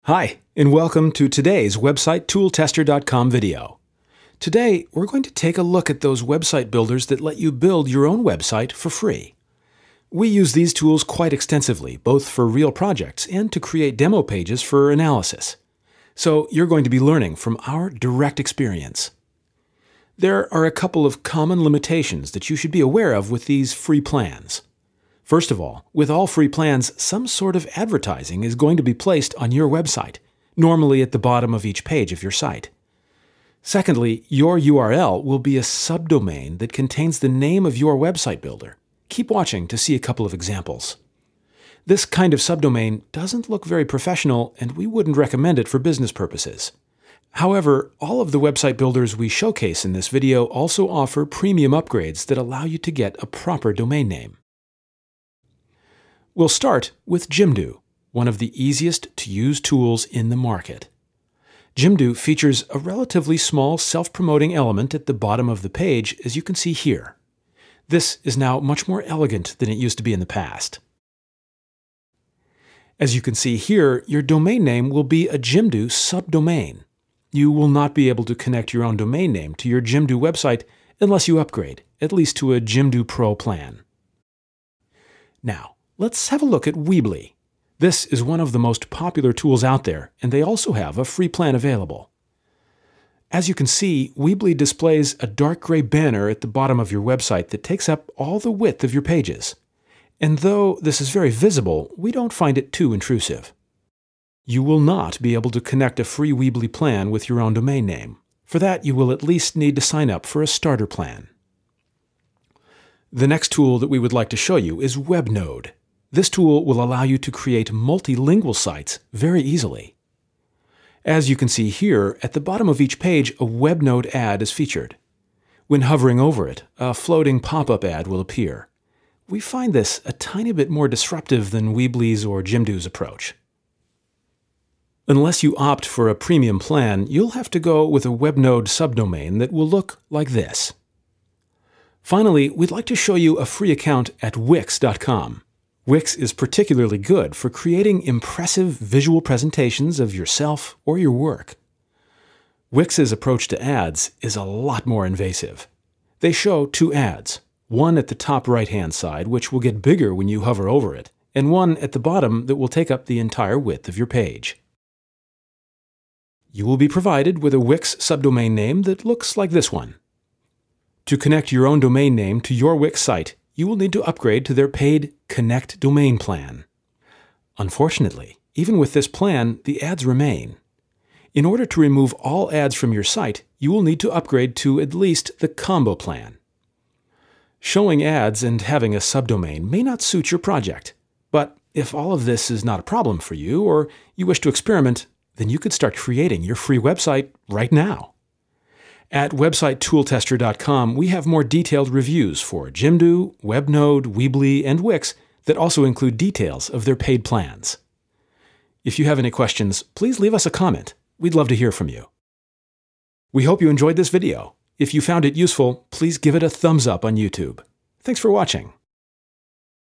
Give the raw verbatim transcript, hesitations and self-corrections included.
Hi, and welcome to today's website tool tester dot com video. Today, we're going to take a look at those website builders that let you build your own website for free. We use these tools quite extensively, both for real projects and to create demo pages for analysis. So you're going to be learning from our direct experience. There are a couple of common limitations that you should be aware of with these free plans. First of all, with all free plans, some sort of advertising is going to be placed on your website, normally at the bottom of each page of your site. Secondly, your U R L will be a subdomain that contains the name of your website builder. Keep watching to see a couple of examples. This kind of subdomain doesn't look very professional, and we wouldn't recommend it for business purposes. However, all of the website builders we showcase in this video also offer premium upgrades that allow you to get a proper domain name. We'll start with Jimdo, one of the easiest to use tools in the market. Jimdo features a relatively small self-promoting element at the bottom of the page, as you can see here. This is now much more elegant than it used to be in the past. As you can see here, your domain name will be a Jimdo subdomain. You will not be able to connect your own domain name to your Jimdo website unless you upgrade, at least to a Jimdo Pro plan. Now, let's have a look at Weebly. This is one of the most popular tools out there, and they also have a free plan available. As you can see, Weebly displays a dark gray banner at the bottom of your website that takes up all the width of your pages. And though this is very visible, we don't find it too intrusive. You will not be able to connect a free Weebly plan with your own domain name. For that, you will at least need to sign up for a starter plan. The next tool that we would like to show you is Webnode. This tool will allow you to create multilingual sites very easily. As you can see here, at the bottom of each page, a Webnode ad is featured. When hovering over it, a floating pop-up ad will appear. We find this a tiny bit more disruptive than Weebly's or Jimdo's approach. Unless you opt for a premium plan, you'll have to go with a Webnode subdomain that will look like this. Finally, we'd like to show you a free account at Wix dot com. Wix is particularly good for creating impressive visual presentations of yourself or your work. Wix's approach to ads is a lot more invasive. They show two ads, one at the top right-hand side, which will get bigger when you hover over it, and one at the bottom that will take up the entire width of your page. You will be provided with a Wix subdomain name that looks like this one. To connect your own domain name to your Wix site, you will need to upgrade to their paid Connect Domain plan. Unfortunately, even with this plan, the ads remain. In order to remove all ads from your site, you will need to upgrade to at least the Combo plan. Showing ads and having a subdomain may not suit your project, but if all of this is not a problem for you or you wish to experiment, then you could start creating your free website right now. At website tool tester dot com, we have more detailed reviews for Jimdo, Webnode, Weebly, and Wix that also include details of their paid plans. If you have any questions, please leave us a comment. We'd love to hear from you. We hope you enjoyed this video. If you found it useful, please give it a thumbs up on YouTube. Thanks for watching.